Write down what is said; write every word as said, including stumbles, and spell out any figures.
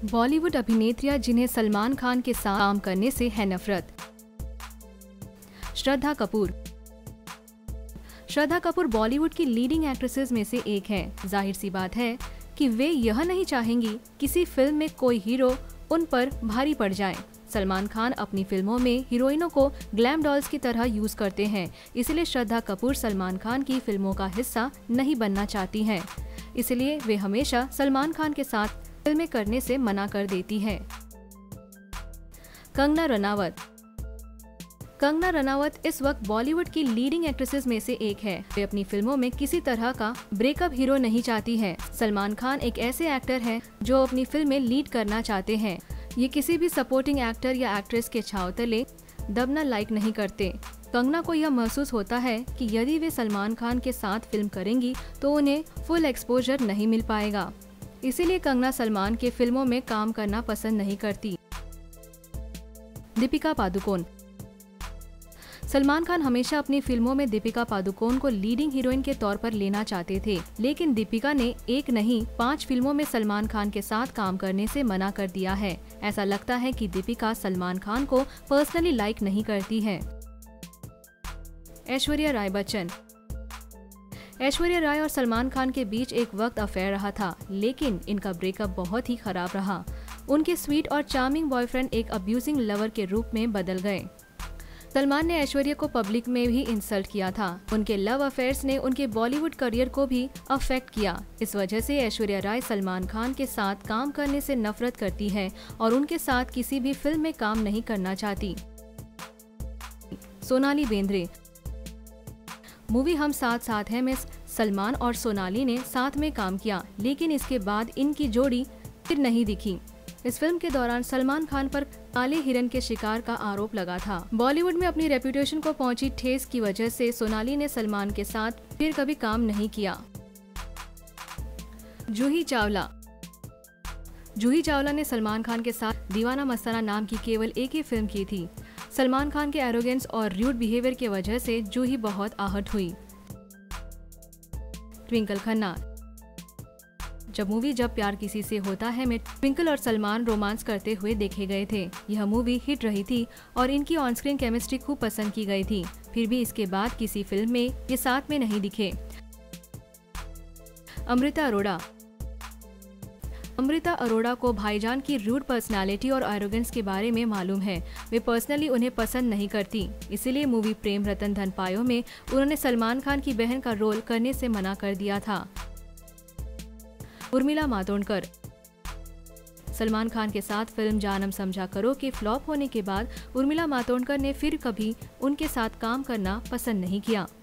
बॉलीवुड अभिनेत्रियां जिन्हें सलमान खान के साथ काम करने से है नफरत। श्रद्धा कपूर। श्रद्धा कपूर बॉलीवुड की लीडिंग एक्ट्रेसेस में से एक हैं। जाहिर सी बात है कि वे यह नहीं चाहेंगी किसी फिल्म में कोई हीरो उन पर भारी पड़ जाए। सलमान खान अपनी फिल्मों में हीरोइनों को ग्लैम डॉल्स की तरह यूज करते हैं, इसलिए श्रद्धा कपूर सलमान खान की फिल्मों का हिस्सा नहीं बनना चाहती हैं। इसलिए वे हमेशा सलमान खान के साथ फिल्में करने से मना कर देती हैं। कंगना रनावत। कंगना रनावत इस वक्त बॉलीवुड की लीडिंग एक्ट्रेसेस में से एक है। वे अपनी फिल्मों में किसी तरह का ब्रेकअप हीरो नहीं चाहती हैं। सलमान खान एक ऐसे एक्टर हैं जो अपनी फिल्म में लीड करना चाहते हैं। ये किसी भी सपोर्टिंग एक्टर या एक्ट्रेस के छाव तले दबना लाइक नहीं करते। कंगना को यह महसूस होता है कि यदि वे सलमान खान के साथ फिल्म करेंगी तो उन्हें फुल एक्सपोजर नहीं मिल पाएगा। इसीलिए कंगना सलमान के फिल्मों में काम करना पसंद नहीं करती। दीपिका पादुकोण। सलमान खान हमेशा अपनी फिल्मों में दीपिका पादुकोण को लीडिंग हीरोइन के तौर पर लेना चाहते थे, लेकिन दीपिका ने एक नहीं पांच फिल्मों में सलमान खान के साथ काम करने से मना कर दिया है। ऐसा लगता है कि दीपिका सलमान खान को पर्सनली लाइक नहीं करती है। ऐश्वर्या राय बच्चन। ऐश्वर्या राय और सलमान खान के बीच एक वक्त अफेयर रहा था, लेकिन इनका ब्रेकअप बहुत ही खराब रहा। उनके स्वीट और चार्मिंग बॉयफ्रेंड एक अब्यूजिंग लवर के रूप में बदल गए। सलमान ने ऐश्वर्या को पब्लिक में भी इंसल्ट किया था। उनके लव अफेयर्स ने उनके बॉलीवुड करियर को भी अफेक्ट किया। इस वजह से ऐश्वर्या राय सलमान खान के साथ काम करने से नफरत करती है और उनके साथ किसी भी फिल्म में काम नहीं करना चाहती। सोनाली बेंद्रे। मूवी हम साथ साथ हैं में सलमान और सोनाली ने साथ में काम किया, लेकिन इसके बाद इनकी जोड़ी फिर नहीं दिखी। इस फिल्म के दौरान सलमान खान पर काले हिरन के शिकार का आरोप लगा था। बॉलीवुड में अपनी रेपुटेशन को पहुंची ठेस की वजह से सोनाली ने सलमान के साथ फिर कभी काम नहीं किया। जूही चावला। जूही चावला ने सलमान खान के साथ दीवाना मस्ताना नाम की केवल एक ही फिल्म की थी। सलमान खान के एरोगेंस और र्यूड बिहेवियर की वजह से जूही बहुत आहत हुई। ट्विंकल खन्ना। जब मूवी जब प्यार किसी से होता है में ट्विंकल और सलमान रोमांस करते हुए देखे गए थे। यह मूवी हिट रही थी और इनकी ऑन स्क्रीन केमिस्ट्री खूब पसंद की गई थी। फिर भी इसके बाद किसी फिल्म में ये साथ में नहीं दिखे। अमृता अरोड़ा। अमृता अरोड़ा को भाईजान की रूड पर्सनालिटी और एरोगेंस के बारे में मालूम है। वे पर्सनली उन्हें पसंद नहीं करती, इसीलिए मूवी प्रेम रतन धन पायो में उन्होंने सलमान खान की बहन का रोल करने से मना कर दिया था। उर्मिला मातोंडकर। सलमान खान के साथ फिल्म जानम समझा करो के फ्लॉप होने के बाद उर्मिला मातोंडकर ने फिर कभी उनके साथ काम करना पसंद नहीं किया।